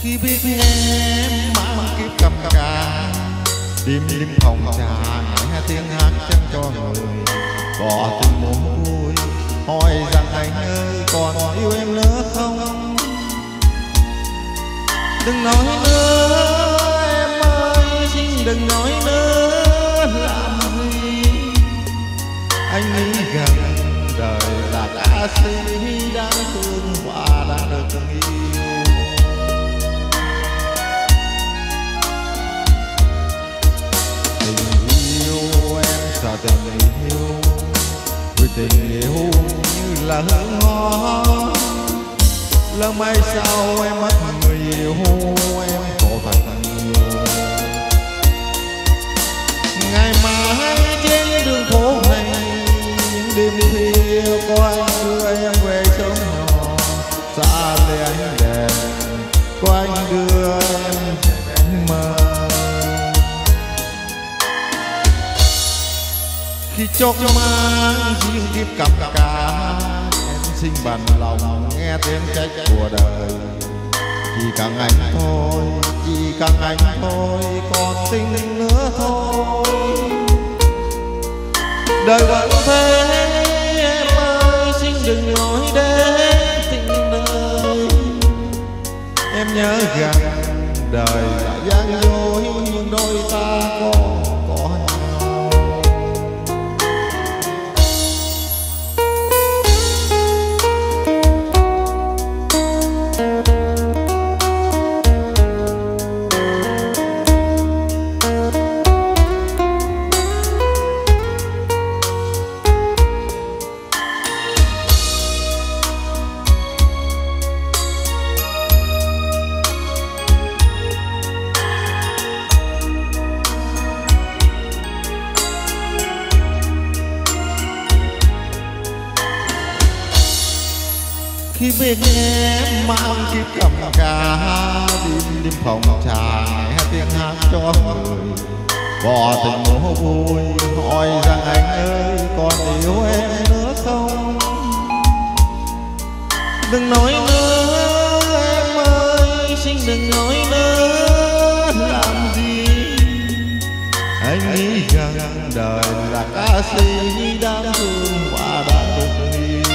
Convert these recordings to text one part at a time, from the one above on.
Khi biết em mang kiếp cầm ca, đêm đêm phòng trà nghe tiếng hát chân cho người bỏ tình muốn vui, hỏi rằng anh ơi còn yêu em nữa không? Đừng nói nữa em ơi, xin đừng nói nữa làm gì. Anh nghĩ rằng đời là ca sĩ đáng thương và đã được từng yêu. Tình yêu em sợ tình yêu, vì tình yêu như là hương hoa. Lỡ mai sau em mất người yêu, em khổ thật nhiều. Ngày mai trên đường phố này, những đêm khuya có anh đưa em về sớm nhỏ, xa lê ánh đèn có anh đưa em mơ. Khi chót mang riêng kiếp cầm ca, em xin bằng lòng nghe tiếng trách của đời. Chỉ cần anh thôi, chỉ cần anh thôi, còn tình nữa thôi. Đời vẫn thế em ơi, xin đừng nói đến tình đời. Em nhớ rằng đời là gian dối, nhưng đôi ta có nhau. Khi bên em mang kiếp cầm ca, đêm đêm phòng trà nghe tiếng hát cho người bỏ tình mồ vui, hỏi rằng anh ơi còn yêu em nữa không? Đừng nói nữa em ơi, xin đừng nói nữa làm gì. Anh nghĩ rằng đời là ca sĩ đáng thương và đã được yêu.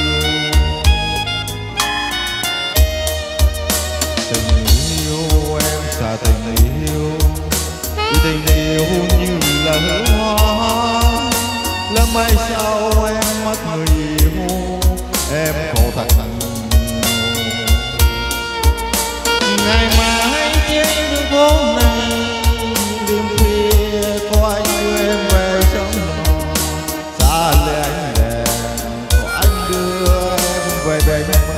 Tình yêu em xa tình yêu, tình yêu như là hương hoa. Lỡ mai sau em mất người yêu, em khổ thật ngày mai trên đường phố này, đêm khuya có anh đưa em về sớm nhỏ, xa lê ánh đèn có anh đưa em về đây mơ.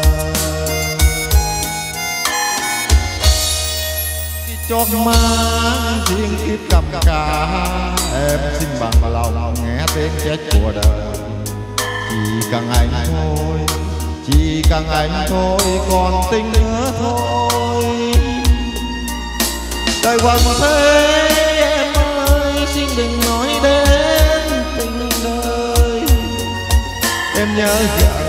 Chót mang riêng kiếp cầm ca, em xin bằng lòng nghe tiếng trách của đời. Chỉ cần anh thôi, chỉ cần anh thôi, còn tình nữa thôi. Đời vẫn thế em ơi, xin đừng nói đến tình đời. Em nhớ rằng